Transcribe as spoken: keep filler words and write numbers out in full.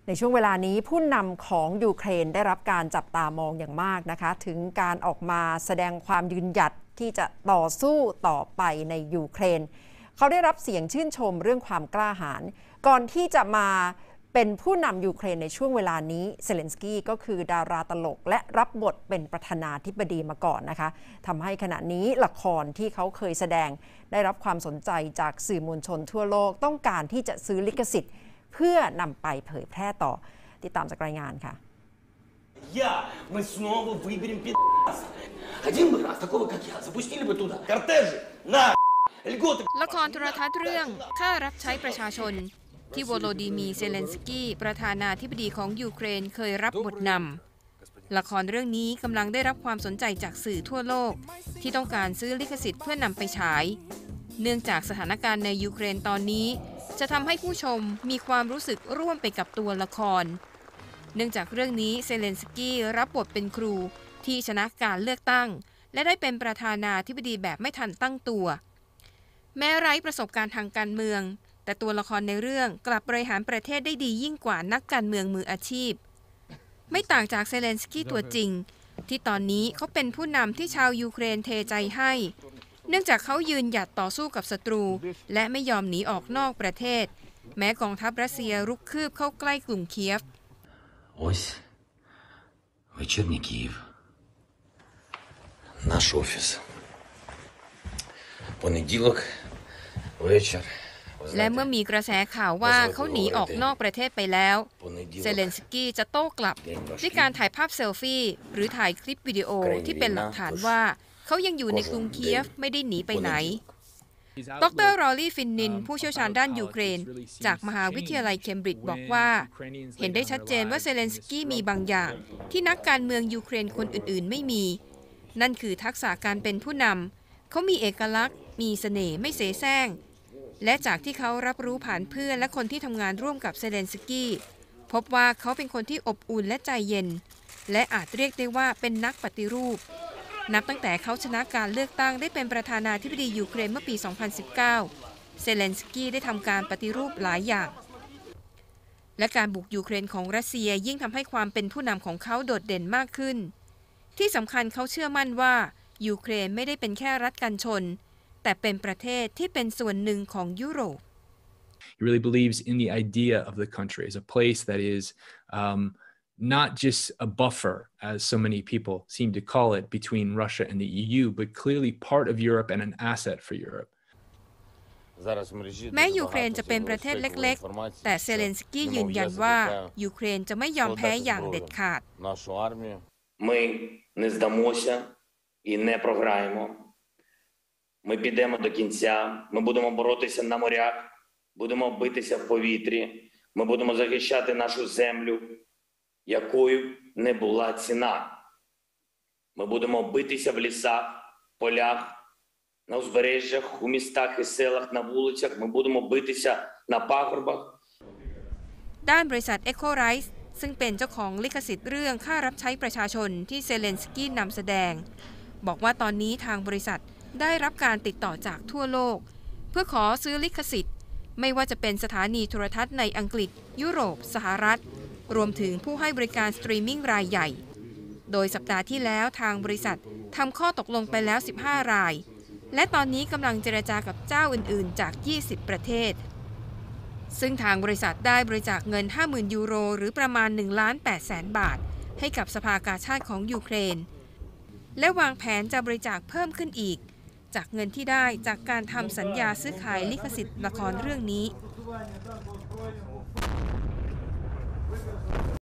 ในช่วงเวลานี้ผู้นำของยูเครนได้รับการจับตามองอย่างมากนะคะถึงการออกมาแสดงความยืนหยัดที่จะต่อสู้ต่อไปในยูเครนเขาได้รับเสียงชื่นชมเรื่องความกล้าหาญก่อนที่จะมาเป็นผู้นำยูเครนในช่วงเวลานี้เซเลนสกี้ก็คือดาราตลกและรับบทเป็นประธานาธิบดีมาก่อนนะคะทำให้ขณะนี้ละครที่เขาเคยแสดงได้รับความสนใจจากสื่อมวลชนทั่วโลกต้องการที่จะซื้อลิขสิทธิ์เพื่อนำไปเผยแพร่ต่อติดตามจากรายงานค่ะ Я, мы снова выберем пи***ца. Один бы раз такого, как я, запустили бы туда. Кортежи, на, льготы. ละครโทรทัศน์เรื่องข้ารับใช้ประชาชนที่โวโลดิมีร์ เซเลนสกี้ประธานาธิบดีของยูเครนเคยรับบทนำละครเรื่องนี้กำลังได้รับความสนใจจากสื่อทั่วโลกที่ต้องการซื้อลิขสิทธิ์เพื่อนำไปฉายเนื่องจากสถานการณ์ในยูเครนตอนนี้จะทำให้ผู้ชมมีความรู้สึกร่วมไปกับตัวละครเนื่องจากเรื่องนี้เซเลนสกี้รับบทเป็นครูที่ชนะการเลือกตั้งและได้เป็นประธานาธิบดีแบบไม่ทันตั้งตัวแม้ไร้ประสบการณ์ทางการเมืองแต่ตัวละครในเรื่องกลับบริหารประเทศได้ดียิ่งกว่านักการเมืองมืออาชีพไม่ต่างจากเซเลนสกี้ตัวจริงที่ตอนนี้เขาเป็นผู้นำที่ชาวยูเครนเทใจให้เนื่องจากเขายืนหยัดต่อสู้กับศัตรูและไม่ยอมหนีออกนอกประเทศแม้กองทัพรัสเซียรุกคืบเข้าใกล้กรุงเคียฟ Ось вечірній Київ. Наш офіс. Понеділок, вечір. และเมื่อมีกระแสข่าวว่าเขาหนีออกนอกประเทศไปแล้วเซเลนสกี้จะโต้กลับด้วยการถ่ายภาพเซลฟี่หรือถ่ายคลิปวิดีโอที่เป็นหลักฐานว่าเขายังอยู่ในกรุงเคียฟไม่ได้หนีไปไหนดรรอลลี่ฟินนินผู้เชี่ยวชาญด้านยูเครนจากมหาวิทยาลัยเคมบริดจ์บอกว่าเห็นได้ชัดเจนว่าเซเลนสกี้มีบางอย่างที่นักการเมืองยูเครนคนอื่นๆไม่มีนั่นคือทักษะการเป็นผู้นำเขามีเอกลักษณ์มีเสน่ห์ไม่เสแสร้งและจากที่เขารับรู้ผ่านเพื่อนและคนที่ทำงานร่วมกับเซเลนสกี้พบว่าเขาเป็นคนที่อบอุ่นและใจเย็นและอาจเรียกได้ว่าเป็นนักปฏิรูปนับตั้งแต่เขาชนะการเลือกตั้งได้เป็นประธานาธิบดียูเครนเมื่อปี สองพันสิบเก้า เซเลนสกี้ได้ทำการปฏิรูปหลายอย่างและการบุกยูเครนของรัสเซียยิ่งทำให้ความเป็นผู้นำของเขาโดดเด่นมากขึ้นที่สำคัญเขาเชื่อมั่นว่ายูเครนไม่ได้เป็นแค่รัฐกันชนแต่เป็นประเทศที่เป็นส่วนหนึ่งของยุโรป He really believes in the idea of the country as a place that is um, not just a buffer, as so many people seem to call it, between Russia and the E U, but clearly part of Europe and an asset for Europe. แม้ยูเครนจะเป็นประเทศเล็กๆแต่เซเลนสกี้ยืนยันว่ายูเครนจะไม่ยอมแพ้อย่างเด็ดขาด Ми не здамося і не програємо. Ми підемо до кінця, ми будемо боротися на морях, будемо битися в повітрі, ми будемо захищати нашу землю, якою не була ціна. Ми будемо битися в лісах, полях, на узбережжях, у містах і селах, на вулицях, ми будемо битися на пагорбах. ด้านบริษัท Echo Rights ซึ่งเป็นเจ้าของลิขสิทธิ์เรื่องค่ารับใช้ประชาชนที่เซเลนสกี้นำแสดงบอกว่าตอนนี้ทางบริษัทได้รับการติดต่อจากทั่วโลกเพื่อขอซื้อลิขสิทธิ์ไม่ว่าจะเป็นสถานีโทรทัศน์ในอังกฤษยุโรปสหรัฐรวมถึงผู้ให้บริการสตรีมมิ่งรายใหญ่โดยสัปดาห์ที่แล้วทางบริษัททำข้อตกลงไปแล้วสิบห้ารายและตอนนี้กำลังเจรจากับเจ้าอื่นๆจากยี่สิบประเทศซึ่งทางบริษัทได้บริจาคเงิน ห้าหมื่น ยูโรหรือประมาณ หนึ่งล้านแปดแสน บาทให้กับสภากาชาดของยูเครนและวางแผนจะบริจาคเพิ่มขึ้นอีกจากเงินที่ได้จากการทำสัญญาซื้อขายลิขสิทธิ์ละครเรื่องนี้